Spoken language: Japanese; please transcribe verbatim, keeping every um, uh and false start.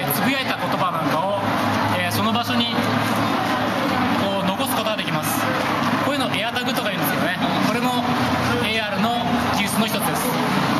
ー、つぶやいた言葉なんかを、えー、その場所にこう残すことができます。こういうのをエアタグとか言うんですけどね、これも エーアール の技術の一つです。